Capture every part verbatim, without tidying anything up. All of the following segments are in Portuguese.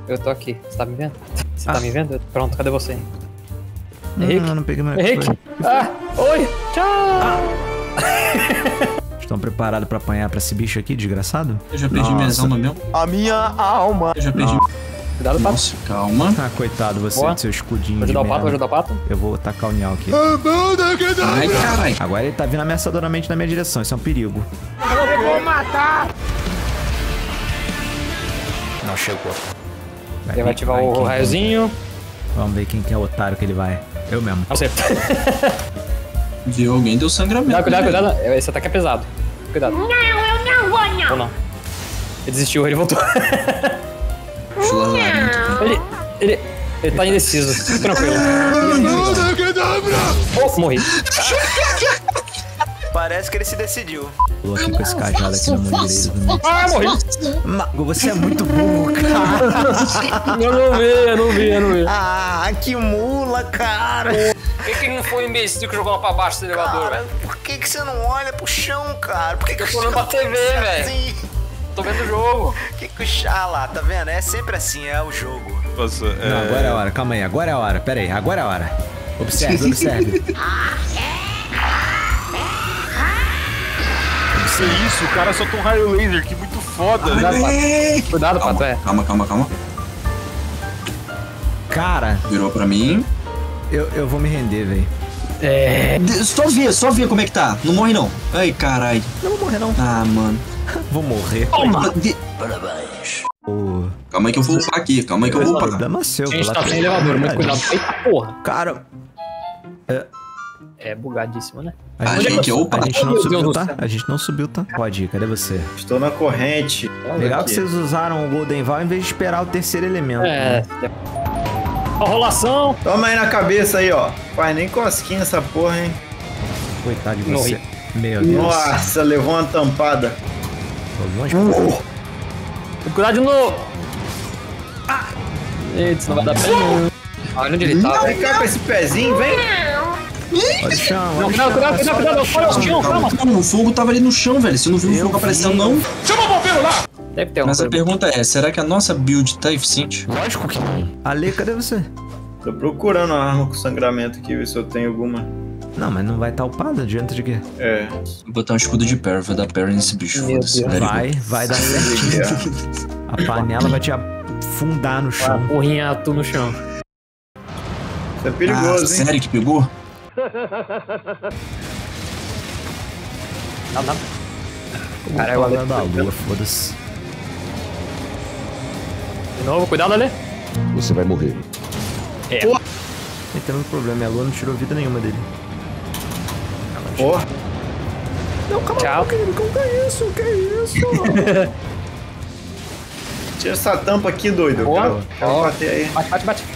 Eu tô aqui. Você tá me vendo? Você Ah. tá me vendo? Pronto, cadê você? Não, Henrique? não, não peguei meu Henrique? Ah! Oi! Tchau! Estão preparados pra apanhar pra esse bicho aqui, desgraçado? Eu já perdi minhas almas mesmo. A minha alma. Eu já perdi. Não. Cuidado, pato. Nossa, calma. Ah, coitado você, Boa. do seu escudinho Vou de ajudar o pato, vou merda. ajudar o pato. Eu vou tacar o Nial aqui. Ai, caralho. Agora ele tá vindo ameaçadoramente na minha direção, isso é um perigo. Eu vou matar. Não, chegou. Ele vai ativar o quem- raiozinho. Vamos ver quem que é o otário que ele vai. Eu mesmo. Você. Viu alguém deu sangramento. Cuidado, cuidado, né, cuidado. Esse ataque é pesado. Cuidado. Não, eu não vou, não. Ou não. Ele desistiu, ele voltou. velho? Lazarento. ele, ele, ele tá indeciso. Fica tranquilo. Oh, morri. Parece que ele se decidiu. Tô aqui com esse cajado aqui na mão direita do meio. Ah, morri. Mago, você é muito burro, cara. Eu não vi, eu não vi, eu não vi. Ah, que mula, cara. Por que, que não foi o imbecil que jogou lá pra baixo do elevador, velho? Por que, que você não olha pro chão, cara? Por que, que Eu o tô olhando pra T V, velho. assim? Tô vendo o jogo. Por que, que o chá lá, tá vendo? É sempre assim, é o jogo. Nossa, é... Não, agora é a hora, calma aí, agora é a hora. Pera aí, agora é a hora. Observe, observe. Que isso, o cara soltou um raio laser, que muito foda. Cuidado, pato. Cuidado, pato, é. Calma, calma, calma. Cara, Virou pra mim. eu, eu vou me render, velho. É. Só ver, só ver como é que tá. Não morre não. Ai, caralho. Não vou morrer, não. Ah, mano. Vou morrer. Toma! Ô, Calma aí que eu vou upar aqui. Calma aí que eu vou upar. problema seu. A gente pela tá sem tua elevador, muito verdade. cuidado. Eita porra. Cara, É bugadíssimo, né? a A gente, gente não, opa. a gente não Meu subiu, Deus tá? do céu. A gente não subiu, tá? Pode ir, cadê você? Estou na corrente. Legal que aqui. vocês usaram o Golden Val em vez de esperar o terceiro elemento. É. Ó, rolação. Toma aí na cabeça aí, ó. Faz nem cosquinha essa porra, hein? Coitado de Morri. você. Meu Deus. Nossa, levou uma tampada. Tô longe. Cuidado de novo. Ah! Eita, isso não vai dar pé não. Olha onde ele tá, Vem velho. cá com esse pezinho, vem. Olha o chão, olha Não, o cuidado, chão. cuidado, cuidado, cuidado. Olha o chão, calma. Calma, o fogo tava ali no chão, velho. Você não viu o fogo aparecendo, não? Deve ter uma Mas a coisa. pergunta é, será que a nossa build tá eficiente? Lógico que não. Ale, cadê você? Tô procurando uma arma com sangramento aqui, ver se eu tenho alguma. Não, mas não vai estar upada adianta de quê? É. Vou botar um escudo de parry, vou dar parry nesse bicho. Meu Foda-se. Deus. Very Vai, vai dar certinho. A panela vai te afundar no Ah, chão. porrinha tu no chão. Isso é good. Ah, perigoso, hein? sério que pegou? Não, não. Como Cara, o eu pau Ale- da lua, foda-se. De novo, cuidado ali. Você vai morrer. É. Ele tem um problema, a lua não tirou vida nenhuma dele. Porra. Não, calma, Tchau. querido, que é isso? Que é isso? Tira essa tampa aqui, doido. Eu Boa. quero, quero Ó. bater aí. Bate, bate, bate.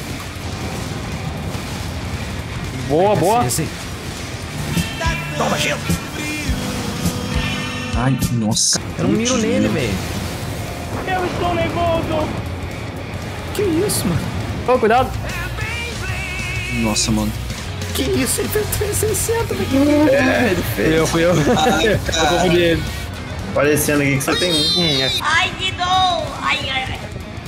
Boa, boa. Sim, sim. Toma, gelo. Ai, nossa. Eu não miro nele, velho. Eu estou nervoso. Que isso, mano? Ô, cuidado. Nossa, mano. Que isso? Ele fez trezentos e sessenta, velho. É, ele fez. Eu, fui eu. Eu confundi ele. Parecendo aqui que você tem um. Hum, é. Ai, que dor. Ai, ai, ai.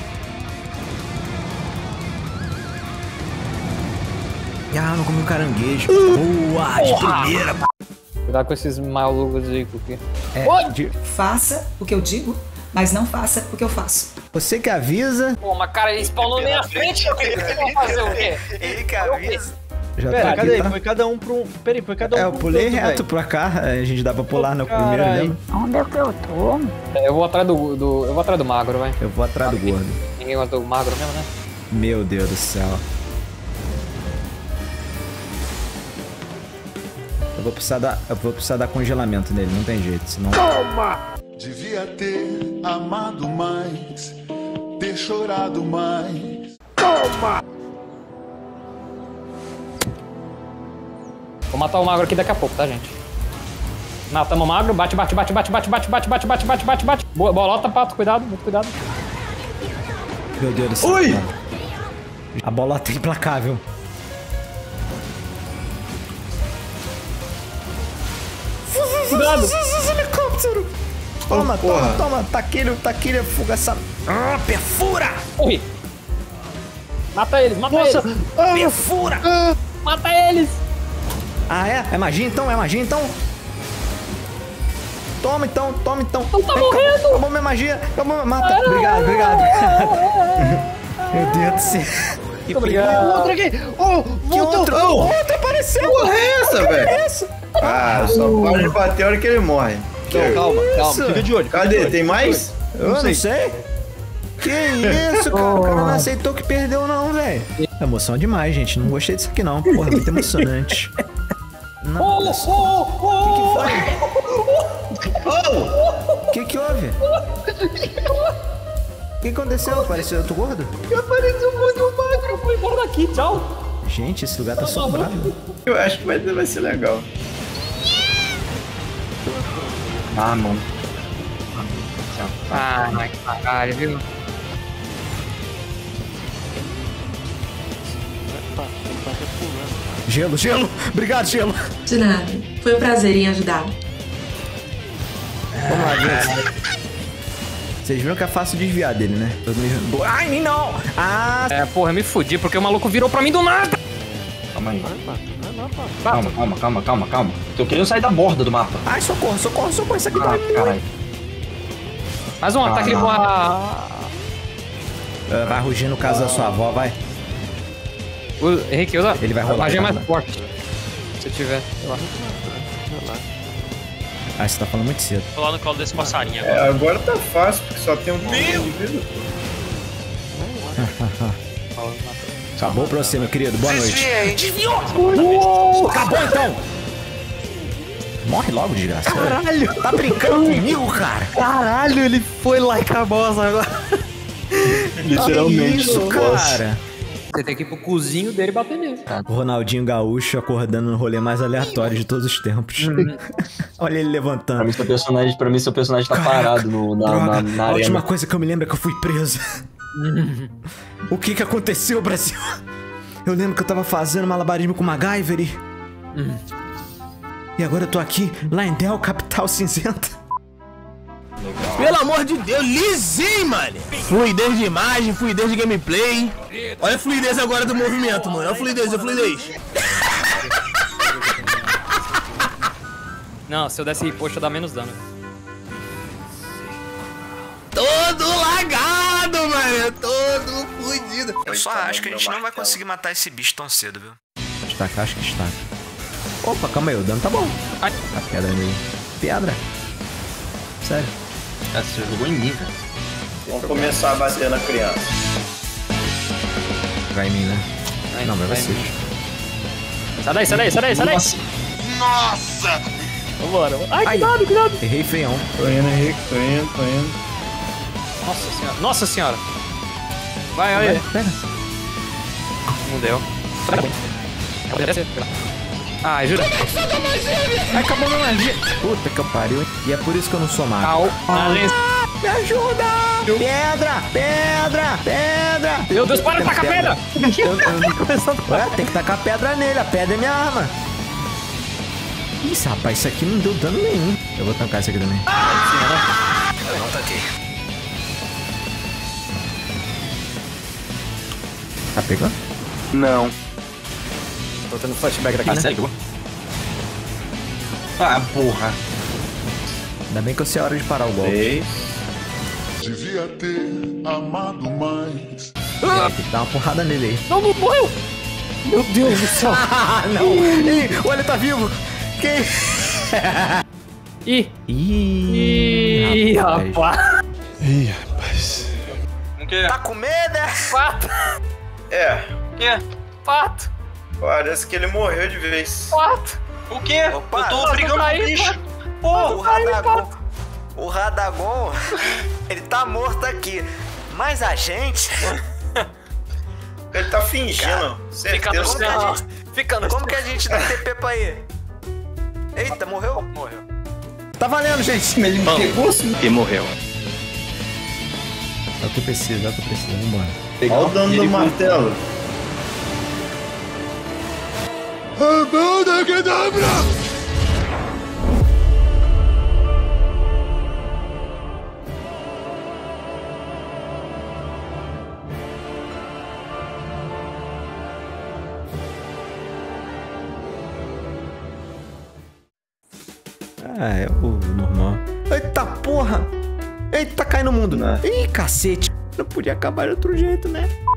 Ah, não comi o caranguejo. Boa, de primeira. Cuidado com esses malucos aí, aqui. É, de- Faça o que eu digo, mas não faça o que eu faço. Você que avisa. Pô, mas cara, ele spawnou na minha frente. Eu vou fazer o quê? Ele que avisa. Já Pera, tá cadê? aqui, tá? Foi cada um pra um. Peraí, foi cada um É, eu pra um pulei canto, reto velho. pra cá. A gente dá pra pular no Caralho. primeiro, lembra? Onde é que eu tô? Eu vou atrás do, do. Eu vou atrás do magro, vai. Eu vou atrás do gordo. Ninguém gosta do magro mesmo, né? Meu Deus do céu. Eu vou precisar dar, eu vou precisar dar congelamento nele, não tem jeito, senão... Devia ter amado mais, ter chorado mais. Vou matar o magro aqui daqui a pouco, tá, gente? Matamos o magro, bate, bate, bate, bate, bate, bate, bate, bate, bate, bate, bate, bate. Boa, bolota, pato, cuidado, muito cuidado. Meu Deus do céu. Ui! cara. A bola tá implacável. Cuidado! Helicóptero! Toma, Oh, toma, porra. toma. Taquilho, taquilho, fuga essa... Ah, perfura! Morri. Mata eles, mata Nossa! eles. Ah, Perfura! ah, Mata eles. Ah, é? É magia então? É magia então? Toma então, toma então. Não tá Acabou- morrendo. Acabou minha magia. Acabou minha... Mata. Obrigado, obrigado. Meu Deus do céu. Que Obrigado. outro aqui! Oh, Que voltou! outro? Oh. Outro apareceu! Porra é essa, velho? Essa? Ah, só pode bater a hora que ele morre. Não, calma, calma, isso? fica de olho. fica de Cadê? olho. Tem mais? Eu não sei. Que isso, cara? O cara não aceitou que perdeu, não, velho. Emoção demais, gente. Não gostei disso aqui, não. Porra, muito emocionante. Não, olha só. O que, que foi? O que, que houve? O que aconteceu? Apareceu outro gordo? Apareceu muito magro. Eu fui embora daqui, tchau. Gente, esse lugar tá assombrado. Eu acho que vai, vai ser legal. Ah, mano. Ai, caralho, viu? Gelo, gelo! Obrigado, gelo! De nada. Foi um prazer em ajudar. Vamos lá, gente. Vocês viram que é fácil desviar dele, né? Todo mundo... Ai, não! Ah, É, porra, eu me fudi porque o maluco virou pra mim do nada. Calma aí. Calma, calma, calma, calma, calma. Tô querendo sair da borda do mapa. ai, socorro, socorro, socorro. Isso aqui Ah, dói caralho. muito. Mais um ataque ele voa. Ah, vai rugir no caso da sua avó, vai. O Henrique, usa. Ele vai rolar, A magia vai mais rolar. forte. Se tiver. Sei lá. Ah, você tá falando muito cedo. Vou lá no colo desse passarinho agora. É, agora tá fácil, porque só tem um ponto de vida. Acabou pra você, meu querido. Boa noite. Desviei. Acabou então! Morre logo, desgraça. Caralho! Tá brincando comigo, cara? Caralho, ele foi lá e acabou agora. Literalmente. Isso, no boss. cara. Você tem que ir pro cozinho dele e bater nele. O Ronaldinho Gaúcho acordando no rolê mais aleatório de todos os tempos. Olha ele Pra levantando. mim, seu personagem, pra mim, seu personagem tá Caraca, parado no, na, droga. na, na A arena. última coisa que eu me lembro é que eu fui preso. O que que aconteceu, Brasil? Eu lembro que eu tava fazendo malabarismo com MacGyver e... E agora eu tô aqui, lá em Del, capital cinzenta. Pelo amor de Deus, lisinho, mano. Fluidez de imagem, fluidez de gameplay. Olha a fluidez agora do movimento, mano. Olha a fluidez, olha a fluidez. Não, se eu desse riposte, eu dar menos dano. Todo lagado, mano. Todo fudido. Eu só acho que a gente não vai conseguir matar esse bicho tão cedo, viu? Destacar, acho que destaca. Opa, calma aí, o dano tá bom. Ai. A pedra nele. Pedra? Sério. Cara, você jogou em mim, cara. Vamos começar a bater na criança. Vai em mim, né? Vai, Não, mas vai vai ser. em mim. Sai daí, sai daí, sai daí, sai daí. Nossa! Vambora. Ai, Ai. cuidado, cuidado. Errei feião. Tô indo, Henrique, tô indo, tô indo. Nossa senhora. Nossa senhora. Vai, olha aí. Pega. Não deu. Ah, jura? Acabou minha magia. Puta que eu pariu, hein? E é por isso que eu não sou mago. Au. Ah, Me ajuda! Pedra! Pedra! Pedra! meu Deus, para de tacar pedra! Eu, eu... Ué, tem que tacar pedra nele. A pedra é minha arma. Ih, rapaz, isso aqui não deu dano nenhum. Eu vou tancar isso aqui também. Eu não taquei. Tá pegando? Não. Tô tendo flashback daqui, Ah, né? sério? Ah, porra. Ainda bem que eu sei a hora de parar o golpe. Três. Devia ter amado mais. Tem que dar uma porrada nele aí. Não, não morreu! Meu Deus do céu! Ah, não! Ih, o ele tá vivo! Quem? Ih! Ih, Ih, rapaz! Ih, rapaz. Não quer? Tá com medo, né? Pato! É, quê? Pato! parece que ele morreu de vez. Pato! O quê? Opa, eu tô nossa, brigando tá com aí, o bicho. pato. Porra, O Radagon. O Radagon, ele tá morto aqui. Mas a gente. Ele tá fingindo. Fica no Certeza. Como que a céu! gente, Fica no como que a gente dá T P pra ele? Eita, morreu? Morreu. tá valendo, gente! Ele me pegou assim. E morreu. É o que eu preciso, é o que eu preciso. Vambora. Olha o dano do martelo. Amanda, que Ah, é o normal. Eita porra! Eita, cai no mundo. Não. Ih, cacete. Não podia acabar de outro jeito, né?